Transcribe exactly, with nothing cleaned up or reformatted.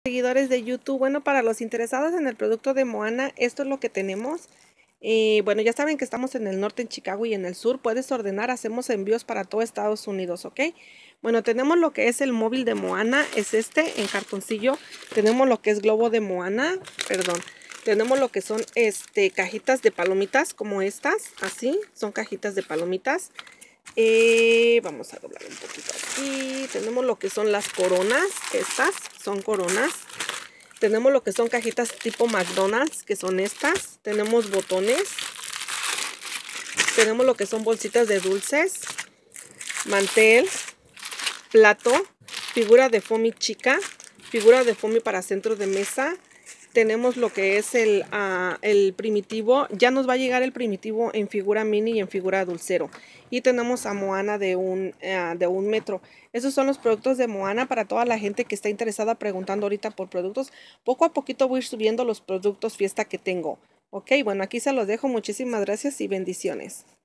Seguidores de YouTube, bueno, para los interesados en el producto de Moana, esto es lo que tenemos. Eh, bueno, ya saben que estamos en el norte, en Chicago, y en el sur. Puedes ordenar, hacemos envíos para todo Estados Unidos, ¿ok? Bueno, tenemos lo que es el móvil de Moana, es este, en cartoncillo. Tenemos lo que es globo de Moana, perdón. Tenemos lo que son este cajitas de palomitas, como estas, así, son cajitas de palomitas. Eh, vamos a doblar un poquito aquí. Tenemos lo que son las coronas, estas son coronas. Tenemos lo que son cajitas tipo McDonald's, que son estas. Tenemos botones. Tenemos lo que son bolsitas de dulces, mantel, plato, figura de foamy chica, figura de foamy para centro de mesa. Tenemos lo que es el, uh, el primitivo. Ya nos va a llegar el primitivo en figura mini y en figura dulcero. Y tenemos a Moana de un, uh, de un metro. Esos son los productos de Moana para toda la gente que está interesada preguntando ahorita por productos. Poco a poquito voy a ir subiendo los productos fiesta que tengo. Ok, bueno, aquí se los dejo. Muchísimas gracias y bendiciones.